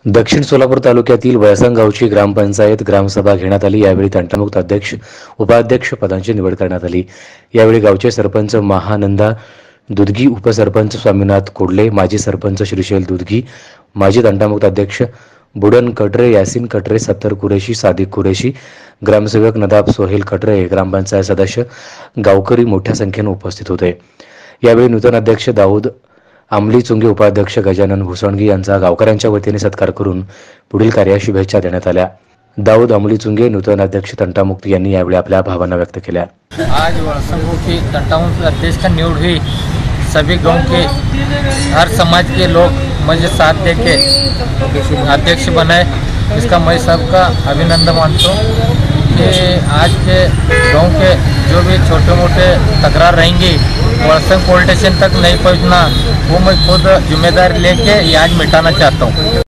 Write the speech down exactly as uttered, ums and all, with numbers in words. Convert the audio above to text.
दक्षिण सोलापूर तालुक्यातील वळसंग गावची ग्रामपंचायत ग्रामसभा घेण्यात आली। यावेळी तंटामुक्त अध्यक्ष उपाध्यक्ष पदांची निवड करण्यात आली। यावेळी गावचे सरपंच महानंदा दुधगी, उपसरपंच स्वामीनाथ कोडले, माजी सरपंच श्रीशैल दुधगी, माजी तंटामुक्त अध्यक्ष बुडन कटरे, यासीन कटरे, सत्तर कुरेशी, सादिक कुरेशी, ग्रामसेवक नदाब सोहेल कटरे, ग्रामपंचायत सदस्य गावकरी मोठ्या संख्येने उपस्थित होते। यावेळी नूतन अध्यक्ष दाऊद आमली चुंगे, उपाध्यक्ष गजानन भुसणगी यांचा गावकऱ्यांच्या वतीने सत्कार करून पुढील कार्यास शुभेच्छा देण्यात आल्या। दाऊद आमली चुंगे, नूतन अध्यक्ष तंटामुक्त यांनी यावेळी आपल्या भावना व्यक्त केल्या। आज वळसंगों की तंटामुक्त अध्यक्ष का नियुक्त हुई। सभी गांव के हर समाज के लोग मुझे साथ देके अध्यक्ष बनाए, इसका मैं सबका अभिनंदन मानता हूँ कि आज के गांव के जो भी छोटे मोटे तकरार रहेंगी वळसंग पुलिस स्टेशन तक नहीं पहुँचना, वो मैं खुद जिम्मेदारी लेके आज मिटाना चाहता हूँ।